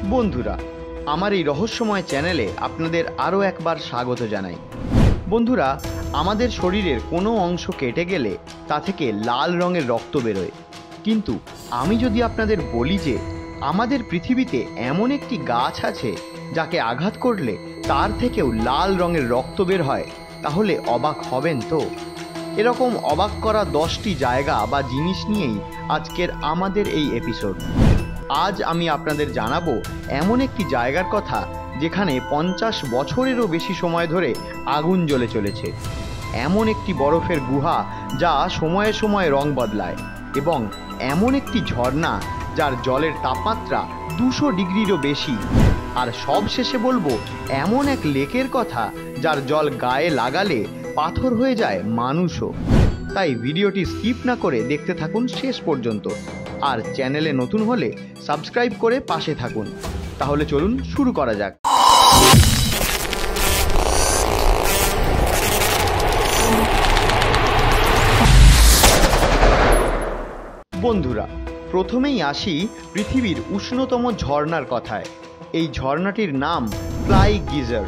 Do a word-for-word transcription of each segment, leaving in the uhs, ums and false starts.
বন্ধুরা, আমার এই রহস্যময় চ্যানেলে আপনাদের আরও একবার স্বাগত জানাই। বন্ধুরা, আমাদের শরীরের কোনো অংশ কেটে গেলে তা থেকে লাল রঙের রক্ত বেরোয়, কিন্তু আমি যদি আপনাদের বলি যে আমাদের পৃথিবীতে এমন একটি গাছ আছে যাকে আঘাত করলে তার থেকেও লাল রঙের রক্ত বের হয়, তাহলে অবাক হবেন তো? এরকম অবাক করা দশটি জায়গা বা জিনিস নিয়েই আজকের আমাদের এই এপিসোড। আজ আমি আপনাদের জানাবো এমন একটি জায়গার কথা যেখানে পঞ্চাশ বছরেরও বেশি সময় ধরে আগুন জ্বলে চলেছে। এমন একটি বরফের গুহা যা সময়ে সময়ে রং বদলায়, এবং এমন একটি ঝর্ণা যার জলের তাপমাত্রা দুশো ডিগ্রিরও বেশি। আর সব শেষে বলবো এমন এক লেকের কথা যার জল গায়ে লাগালে পাথর হয়ে যায় মানুষও। তাই ভিডিওটি স্কিপ না করে দেখতে থাকুন শেষ পর্যন্ত, আর চ্যানেলে নতুন হলে সাবস্ক্রাইব করে পাশে থাকুন। তাহলে চলুন শুরু করা যাক। বন্ধুরা, প্রথমেই আসি পৃথিবীর উষ্ণতম ঝর্ণার কথায়। এই ঝর্ণাটির নাম ফ্লাই গিজার।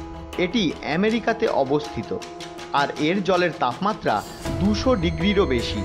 এটি আমেরিকাতে অবস্থিত, আর এর জলের তাপমাত্রা দুশো ডিগ্রিরও বেশি।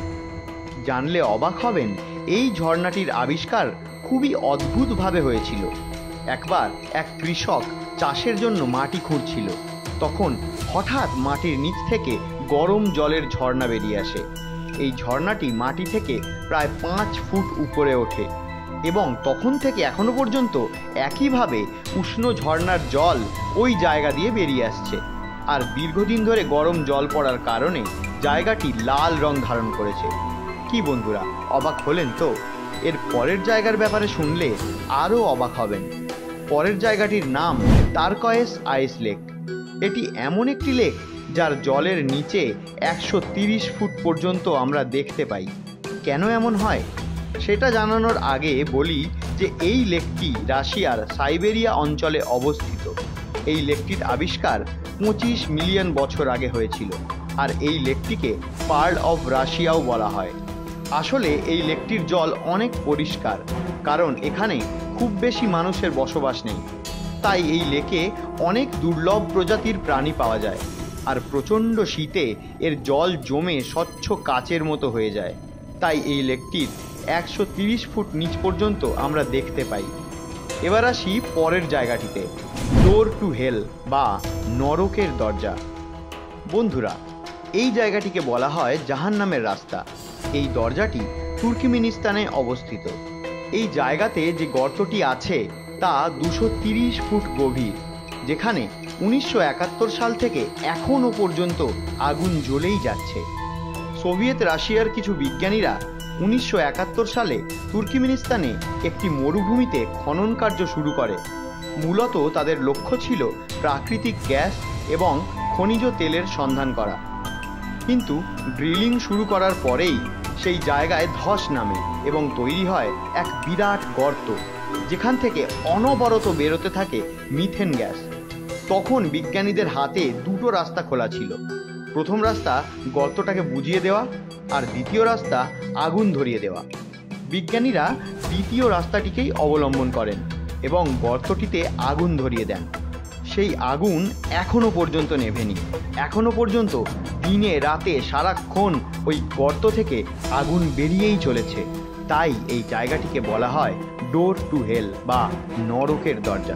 জানলে অবাক হবেন, এই ঝর্ণাটির আবিষ্কার খুবই অদ্ভুতভাবে হয়েছিল। একবার এক কৃষক চাষের জন্য মাটি খুঁড়ছিল, তখন হঠাৎ মাটির নিচ থেকে গরম জলের ঝর্ণা বেরিয়ে আসে। এই ঝর্ণাটি মাটি থেকে প্রায় পাঁচ ফুট উপরে ওঠে, এবং তখন থেকে এখনো পর্যন্ত একইভাবে উষ্ণ ঝর্ণার জল ওই জায়গা দিয়ে বেরিয়ে আসছে। আর দীর্ঘদিন ধরে গরম জল পড়ার কারণে জায়গাটি লাল রং ধারণ করেছে। কি বন্ধুরা, অবাক হলেন তো? এর পরের জায়গার ব্যাপারে শুনলে আরও অবাক হবেন। পরের জায়গাটির নাম টারকয়েস আইস লেক। এটি এমন একটি লেক যার জলের নিচে একশো তিরিশ ফুট পর্যন্ত আমরা দেখতে পাই। কেন এমন হয় সেটা জানানোর আগে বলি যে এই লেকটি রাশিয়ার সাইবেরিয়া অঞ্চলে অবস্থিত। এই লেকটির আবিষ্কার পঁচিশ মিলিয়ন বছর আগে হয়েছিল, আর এই লেকটিকে পার্ল অফ রাশিয়াও বলা হয়। আসলে এই লেকটির জল অনেক পরিষ্কার, কারণ এখানে খুব বেশি মানুষের বসবাস নেই। তাই এই লেকে অনেক দুর্লভ প্রজাতির প্রাণী পাওয়া যায়, আর প্রচণ্ড শীতে এর জল জমে স্বচ্ছ কাচের মতো হয়ে যায়। তাই এই লেকটির একশো তিরিশ ফুট নিচ পর্যন্ত আমরা দেখতে পাই। এবার আসি পরের জায়গাটিতে, ডোর টু হেল বা নরকের দরজা। বন্ধুরা, এই জায়গাটিকে বলা হয় জাহান্নামের রাস্তা। এই দরজাটি তুর্কমেনিস্তানে অবস্থিত। এই জায়গাতে যে গর্তটি আছে তা দুশো তিরিশ ফুট গভীর, যেখানে উনিশশো একাত্তর সাল থেকে এখনও পর্যন্ত আগুন জ্বলেই যাচ্ছে। সোভিয়েত রাশিয়ার কিছু বিজ্ঞানীরা উনিশশো একাত্তর সালে তুর্কমেনিস্তানে একটি মরুভূমিতে খনন কার্য শুরু করে। মূলত তাদের লক্ষ্য ছিল প্রাকৃতিক গ্যাস এবং খনিজ তেলের সন্ধান করা। কিন্তু ড্রিলিং শুরু করার পরেই সেই জায়গায় ধস নামে এবং তৈরি হয় এক বিরাট গর্ত, যেখান থেকে অনবরত বেরোতে থাকে মিথেন গ্যাস। তখন বিজ্ঞানীদের হাতে দুটো রাস্তা খোলা ছিল। প্রথম রাস্তা গর্তটাকে বুঝিয়ে দেওয়া, আর দ্বিতীয় রাস্তা আগুন ধরিয়ে দেওয়া। বিজ্ঞানীরা দ্বিতীয় রাস্তাটিকেই অবলম্বন করেন এবং গর্তটিতে আগুন ধরিয়ে দেন। সেই আগুন এখনো পর্যন্ত নেভেনি। এখনো পর্যন্ত দিনে রাতে সারাক্ষণ ওই গর্ত থেকে আগুন বেরিয়েই চলেছে। তাই এই জায়গাটিকে বলা হয় ডোর টু হেল বা নরকের দরজা।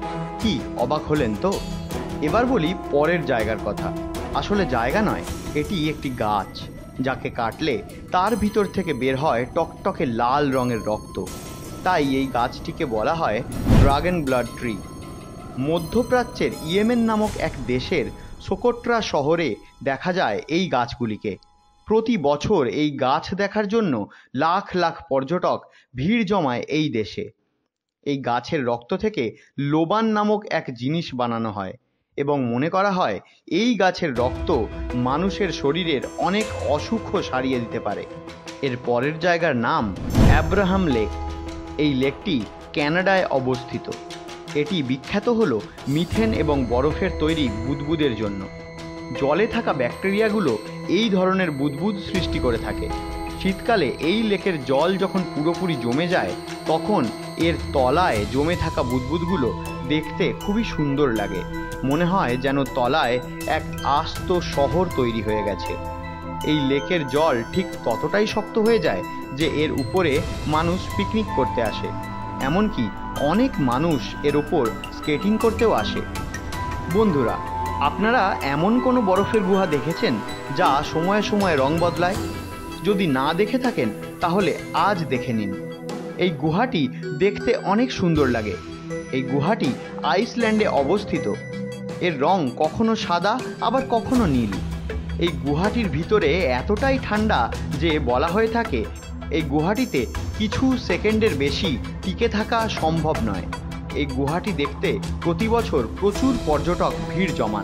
কি অবাক হলেন তো? এবার বলি পরের জায়গার কথা। আসলে জায়গা নয়, এটি একটি গাছ, যাকে কাটলে তার ভিতর থেকে বের হয় টকটকে লাল রঙের রক্ত। তাই এই গাছটিকে বলা হয় ড্রাগন ব্লাড ট্রি। মধ্যপ্রাচ্যের ইয়েমেন নামক এক দেশের সোকোট্রা শহরে দেখা যায় এই গাছগুলিকে। প্রতি বছর এই গাছ দেখার জন্য লাখ লাখ পর্যটক ভিড় জমায় এই দেশে। এই গাছের রক্ত থেকে লোবান নামক এক জিনিস বানানো হয়, এবং মনে করা হয় এই গাছের রক্ত মানুষের শরীরের অনেক অসুখও সারিয়ে দিতে পারে। এর পরের জায়গার নাম অ্যাব্রাহাম লেক। এই লেকটি কানাডায় অবস্থিত। এটি বিখ্যাত হলো মিথেন এবং বরফের তৈরি বুদবুদের জন্য। জলে থাকা ব্যাকটেরিয়াগুলো এই ধরনের বুদবুদ সৃষ্টি করে থাকে। শীতকালে এই লেকের জল যখন পুরোপুরি জমে যায়, তখন এর তলায় জমে থাকা বুদবুদগুলো দেখতে খুবই সুন্দর লাগে। মনে হয় যেন তলায় এক আস্ত শহর তৈরি হয়ে গেছে। এই লেকের জল ঠিক ততটাই শক্ত হয়ে যায় যে এর উপরে মানুষ পিকনিক করতে আসে। এমনকি অনেক মানুষ এর উপর স্কেটিং করতেও আসে। বন্ধুরা, আপনারা এমন কোনো বরফের গুহা দেখেছেন যা সময়ে সময়ে রং বদলায়? যদি না দেখে থাকেন তাহলে আজ দেখে নিন। এই গুহাটি দেখতে অনেক সুন্দর লাগে। এই গুহাটি আইসল্যান্ডে অবস্থিত। এর রং কখনো সাদা আবার কখনো নীল। এই গুহাটির ভিতরে এতটাই ঠান্ডা যে বলা হয়ে থাকে এই গুহাটিতে কিছু সেকেন্ডের বেশি টিকে থাকা সম্ভব নয়। এই গুহাটি দেখতে প্রতি বছর প্রচুর পর্যটক ভিড় জমান।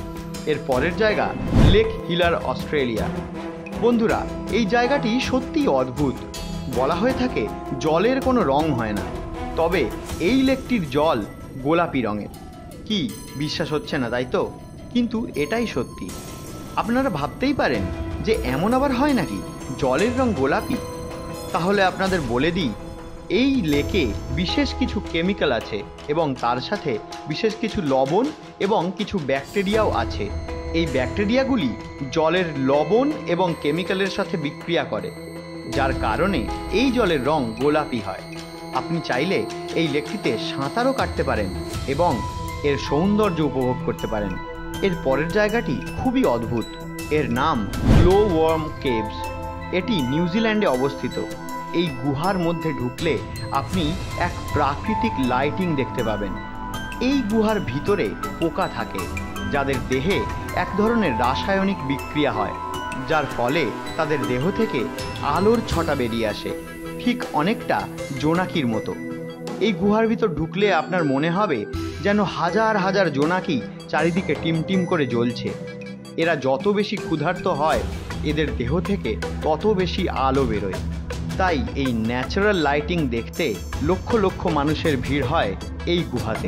এর পরের জায়গা লেক হিলার, অস্ট্রেলিয়া। বন্ধুরা, এই জায়গাটি সত্যিই অদ্ভুত। বলা হয়ে থাকে জলের কোনো রং হয় না, তবে এই লেকটির জল গোলাপি রঙের। কি বিশ্বাস হচ্ছে না, তাই তো? কিন্তু এটাই সত্যি। আপনারা ভাবতেই পারেন যে এমন আবার হয় নাকি জলের রং গোলাপি? তাহলে আপনাদের বলে দিই, এই লেকে বিশেষ কিছু কেমিক্যাল আছে এবং তার সাথে বিশেষ কিছু লবণ এবং কিছু ব্যাকটেরিয়াও আছে। এই ব্যাকটেরিয়াগুলি জলের লবণ এবং কেমিক্যালের সাথে বিক্রিয়া করে, যার কারণে এই জলের রং গোলাপি হয়। আপনি চাইলে এই লেকটিতে সাঁতারও কাটতে পারেন এবং এর সৌন্দর্য উপভোগ করতে পারেন। এর পরের জায়গাটি খুবই অদ্ভুত। এর নাম গ্লো ওয়ার্ম কেভস। এটি নিউজিল্যান্ডে অবস্থিত। এই গুহার মধ্যে ঢুকলে আপনি এক প্রাকৃতিক লাইটিং দেখতে পাবেন। এই গুহার ভিতরে পোকা থাকে যাদের দেহে এক ধরনের রাসায়নিক বিক্রিয়া হয়, যার ফলে তাদের দেহ থেকে আলোর ছটা বেরিয়ে আসে, ঠিক অনেকটা জোনাকির মতো। এই গুহার ভিতর ঢুকলে আপনার মনে হবে যেন হাজার হাজার জোনাকি চারিদিকে টিমটিম করে জ্বলছে। এরা যত বেশি ক্ষুধার্ত হয় এদের দেহ থেকে তত বেশি আলো বেরোয়। তাই এই ন্যাচারাল লাইটিং দেখতে লক্ষ লক্ষ মানুষের ভিড় হয় এই গুহাতে।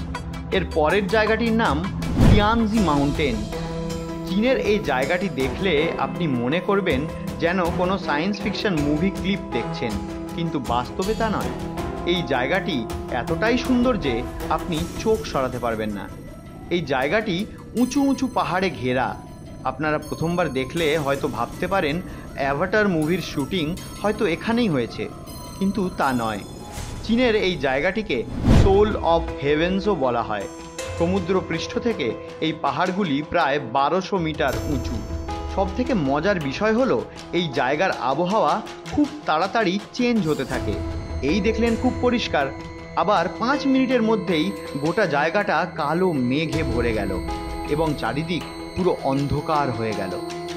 এর পরের জায়গাটির নাম টিয়ানজি মাউন্টেন। চীনের এই জায়গাটি দেখলে আপনি মনে করবেন যেন কোনো সায়েন্স ফিকশন মুভি ক্লিপ দেখছেন, কিন্তু বাস্তবে তা নয়। এই জায়গাটি এতটাই সুন্দর যে আপনি চোখ সরাতে পারবেন না। এই জায়গাটি উঁচু উঁচু পাহাড়ে ঘেরা। আপনারা প্রথমবার দেখলে হয়তো ভাবতে পারেন অ্যাভাটার মুভির শুটিং হয়তো এখানেই হয়েছে, কিন্তু তা নয়। চীনের এই জায়গাটিকে সোল অফ হেভেন্সও বলা হয়। সমুদ্র পৃষ্ঠ থেকে এই পাহাড়গুলি প্রায় বারোশো মিটার উঁচু। সব থেকে মজার বিষয় হলো এই জায়গার আবহাওয়া খুব তাড়াতাড়ি চেঞ্জ হতে থাকে। এই দেখলেন খুব পরিষ্কার, আবার পাঁচ মিনিটের মধ্যেই গোটা জায়গাটা কালো মেঘে ভরে গেল এবং চারিদিক পুরো অন্ধকার হয়ে গেল।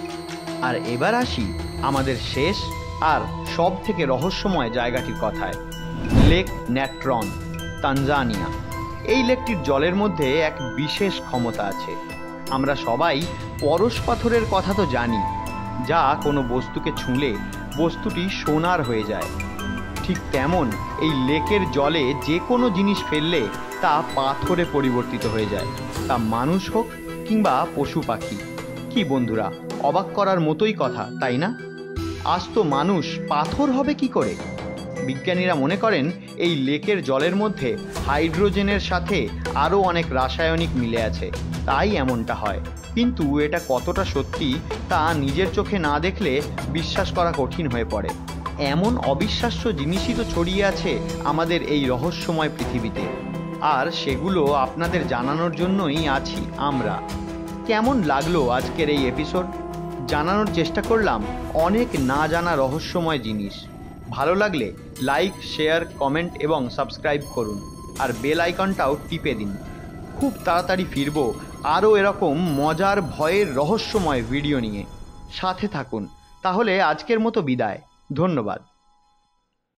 আর এবার আসি আমাদের শেষ আর সব থেকে রহস্যময় জায়গাটির কথায়, লেক ন্যাট্রন, তানজানিয়া। এই লেকটির জলের মধ্যে এক বিশেষ ক্ষমতা আছে। আমরা সবাই পরশ পাথরের কথা তো জানি, যা কোনো বস্তুকে ছুঁলে বস্তুটি সোনার হয়ে যায়। ঠিক তেমন এই লেকের জলে যে কোনো জিনিস ফেললে তা পাথরে পরিবর্তিত হয়ে যায়, তা মানুষ হোক কিংবা পশু পাখি। কি বন্ধুরা, অবাক করার মতোই কথা, তাই না? আজ তো মানুষ পাথর হবে কি করে? বিজ্ঞানীরা মনে করেন এই লেকের জলের মধ্যে হাইড্রোজেনের সাথে আরও অনেক রাসায়নিক মিলে আছে, তাই এমনটা হয়। কিন্তু এটা কতটা সত্যি তা নিজের চোখে না দেখলে বিশ্বাস করা কঠিন হয়ে পড়ে। এমন অবিশ্বাস্য জিনিসই তো ছড়িয়ে আছে আমাদের এই রহস্যময় পৃথিবীতে, আর সেগুলো আপনাদের জানানোর জন্যই আছি আমরা। কেমন লাগলো আজকের এই এপিসোড? জানানোর চেষ্টা করলাম অনেক না জানা রহস্যময় জিনিস। ভালো লাগলে লাইক, শেয়ার, কমেন্ট এবং সাবস্ক্রাইব করুন, আর বেল আইকনটাও টিপে দিন। খুব তাড়াতাড়ি ফিরবো আরও এরকম মজার, ভয়ের, রহস্যময় ভিডিও নিয়ে। সাথে থাকুন। তাহলে আজকের মতো বিদায়। ধন্যবাদ।